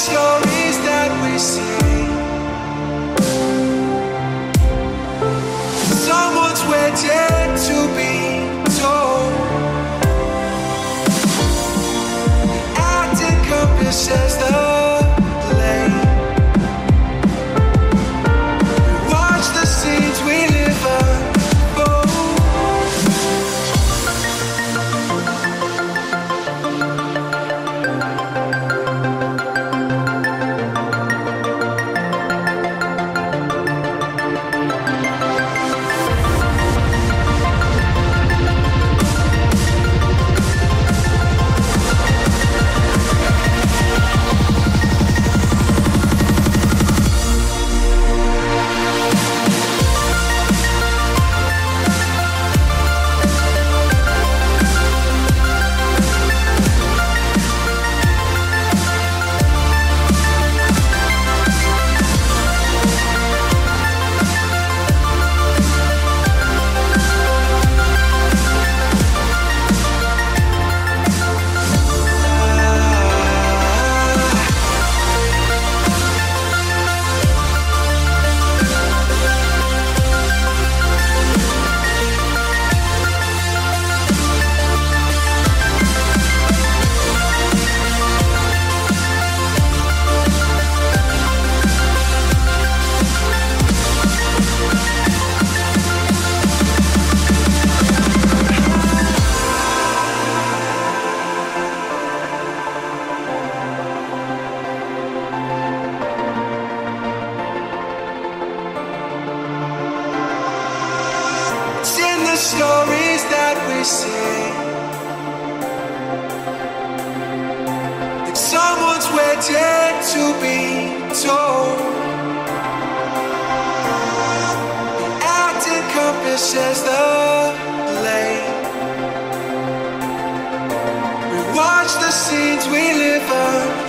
stories that we see. Someone's waiting to be told. Acting encompasses the lane. We watch the scenes we live unfold. Stories that we see. Like someone's waiting to be told. The act encompasses the lane. We watch the scenes we live on.